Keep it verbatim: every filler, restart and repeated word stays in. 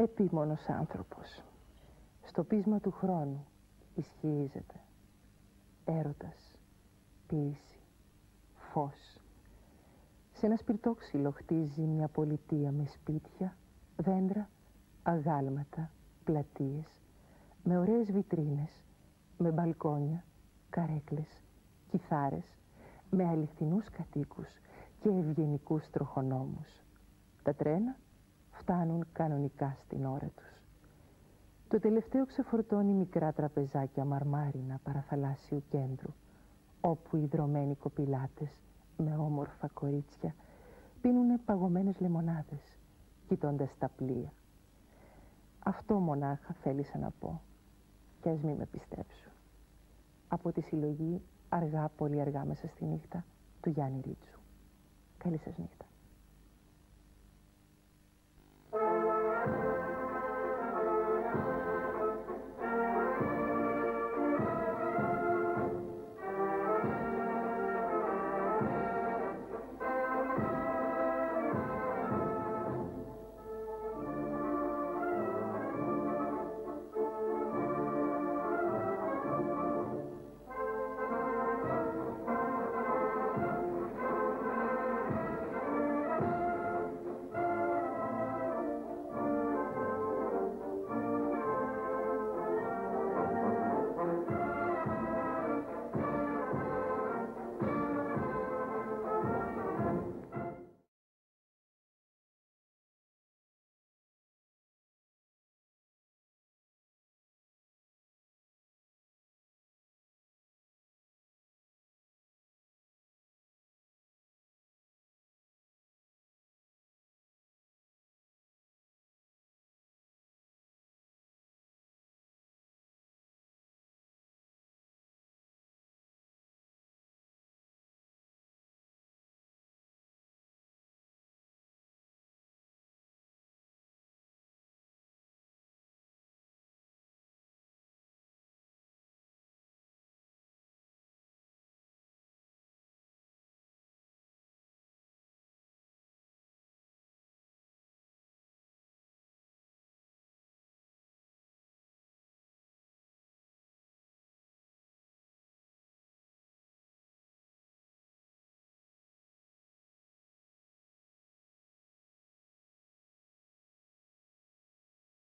Επίμονος άνθρωπος. Στο πείσμα του χρόνου ισχυρίζεται. Έρωτας, ποίηση, φως. Σε ένα σπιρτόξυλο χτίζει μια πολιτεία με σπίτια, δέντρα, αγάλματα, πλατείες, με ωραίες βιτρίνες, με μπαλκόνια, καρέκλες, κιθάρες, με αληθινούς κατοίκους και ευγενικούς τροχονόμους. Τα τρένα φτάνουν κανονικά στην ώρα τους. Το τελευταίο ξεφορτώνει μικρά τραπεζάκια μαρμάρινα παραθαλάσσιου κέντρου, όπου οι δρωμένοι κοπηλάτες με όμορφα κορίτσια πίνουνε παγωμένες λεμονάδες, κοιτώντας τα πλοία. Αυτό μονάχα θέλησα να πω, κι ας μη με πιστέψουν. Από τη συλλογή «Αργά, πολύ αργά μέσα στη νύχτα» του Γιάννη Ρίτσου. Καλή σας νύχτα.